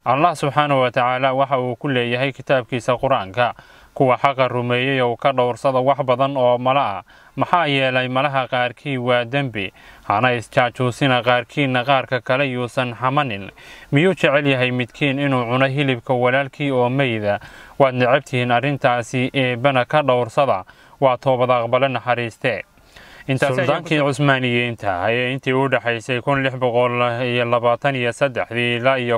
allah subxaanahu wa tacaala waxa uu ku leeyahay kitaabkiisa qur-aanka kuwa xaqa rumeeyey oo ka dhowrsada wax badan oo mala ah maxaa yeelay malaha qaarkii waa dembi hana isjaajuusina qaarkiinna qaarka kale yuusan xamanin miyuu jecel yahay midkiin inuu cuno hilibka walaalkii oo meyda waad necabtihiin arrintaasi eebbana ka dhowrsada waa toobad aqbale naxariiste sultaankii cusmaaniyiinta ayay intii u dhaxaysay 1623 ilaa iyo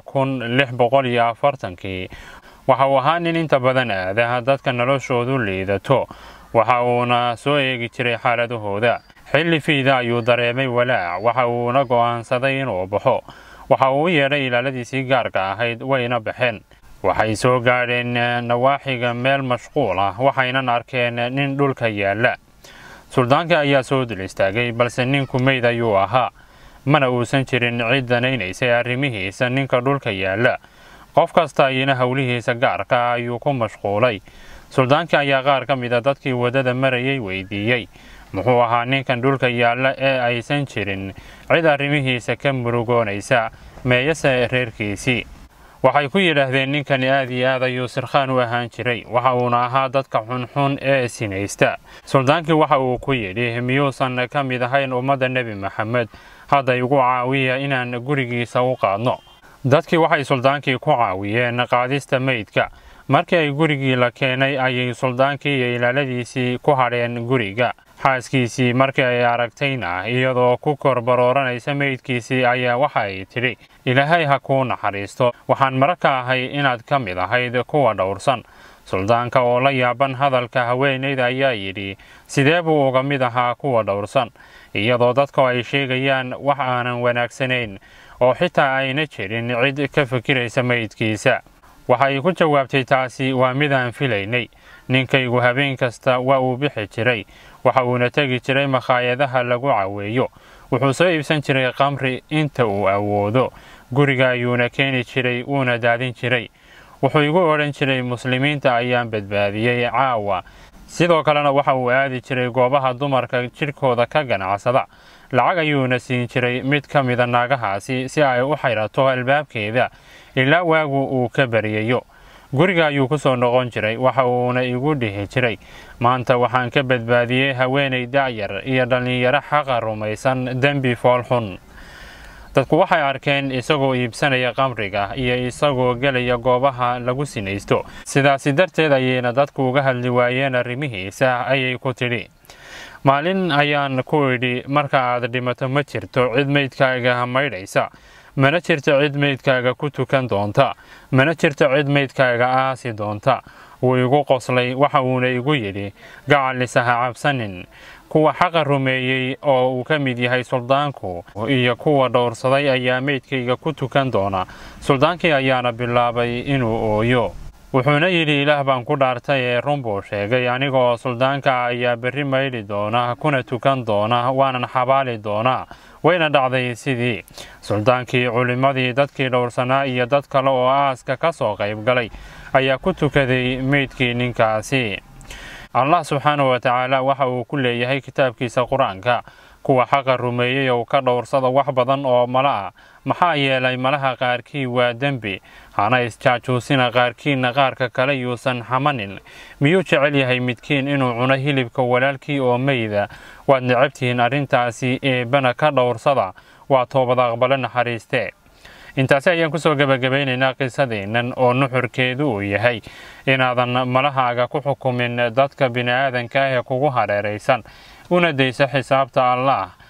1640 waxa uu ahaa nin inta badan aadaha dadka noloshoodu liidato waxa uuna soo eegi jiray xaaladahooda xilli fiida ayuu dareemay walaac waxa uuna go'aansaday inuu baxo waxa uu u yeedhay ilaaladiisii gaarka ahayd wayna baxeen waxay soo gaadheen nawaaxiga meel mashquul ah waxaynan arkeen nin dhulka yaalla suldaanka ayaa soo dul istaagay balse ninku meyd ayuu ahaa mana uusan jirin cid danaynaysay arrimihiisa ninka dhulka yaalla qof kasta ayina howlihiisa gaarka ayuu ku mashquulay suldaanka ayaa qaar ka mida dadkii wadada marayay weydiiyey muxuu ahaa ninkan dhulka yaalla ee aysan jirin cid arrimihiisa ka murugoonaysa meeyase reerkiisii waxay ku yidhaahdeen ninkani aad iyo aad ayuu sirkhaan u ahaan jiray waxa uuna ahaa dadka xunxun ee sinaysta suldaankii waxa uu ku yidhi miyuusan ka mid ahayn ummadda nebi maxamed hadda igu caawiya inaan gurigiisa u qaadno dadkii waxay suldaankii ku caawiyeen qaadista meydka markii ay gurigii la keenay ayay suldaankii iyo ilaaladiisii ku hadheen guriga xaaskiisii markii ay aragtayna iyadoo ku korbarooranaysa meydkiisii ayaa waxa ay tidhi ilaahay ha kuu naxariisto waxaan mara ka ahay inaad ka mid ahayd kuwa dhowrsan suldaanka oo la yaaban hadalka haweenayda ayaa yidhi sidee buu uga mid ahaa kuwa dhowrsan iyadoo dadku ay sheegayaan wax aanan wanaagsanayn oo xitaa ayna jirin cid ka fikiraysa meydkiisa waxay ku jawaabtay taasi waa midaan filaynay ninkaygu habeen kasta waa uu bixi jiray waxa uuna tegi jiray makhaayadaha lagu caweeyo wuxuu soo iibsan jiray qamri inta uu awoodo guriga ayuuna keeni jiray wuuna daadin jiray wuxuu igu odhan jiray muslimiinta ayaan badbaadiyey caawa sidoo kalena waxa uu aadi jiray goobaha dumarka jidhkooda ka ganacsada lacag ayuuna siin jiray mid ka mida naagahaasi si ay u xayrato albaabkeeda ilaa waagu uu ka baryayo guriga ayuu ku soo noqon jiray waxa uuna igu dhihi jiray maanta waxaan ka badbaadiyey haweenay da'yar iyo dhallinyaro xaqa rumaysan dembi foolxun dadku waxay arkeen isagoo iibsanaya qamriga iyo isagoo gelaya goobaha lagu sinaysto sidaasi darteed ayayna dadku uga hadli waayeen arrimihiisa ayay ku tidhi maalin ayaan ku idhi marka aad dhimato ma jirto cid meydkaaga maydhaysa mana jirto cid meydkaaga ku tukan doonta mana jirto cid meydkaaga aasi doonta wuu igu qoslay waxa uuna igu yidhi gacalisa ha cabsanin kuwa xaqa rumeeyey oo uu ka mid yahay suldaanku iyo kuwa dhowrsaday ayaa meydkayga ku tukan doona suldaankii ayaana bilaabay inuu ooyo wuxuuna yidhi ilaah baan ku dhaartay ee run buu sheegay anigoo suldaanka ayaa berri maydhi doona kuna tukan doona waanan xabaali doonaa wayna dhacday sidii suldaankii culimmadii dadkii dhowrsanaa iyo dad kale oo aaska ka soo qayb galay ayaa ku tukaday meydkii ninkaasi allah subxaanahu wa tacaala waxa uu ku leeyahay kitaabkiisa qur-aanka kuwa xaqa rumeeyey oo ka dhowrsada wax badan oo mala ah maxaa yeelay malaha qaarkii waa dembi hana isjaajuusina qaarkiinna qaarka kale yuusan xamanin miyuu jecel yahay midkiin inuu cuno hilibka walaalkii oo meyda waad necabtihiin arrintaasi eebbana ka dhowrsada waa toobad aqbale naxariiste intaasi ayaan kusoo gabagabaynaynaa qisadeennan oo nuxurkeedu uu yahay inaadan malahaaga ku xukumin dadka bini'aadanka ah ee kugu hareeraysan una dayso xisaabta allaah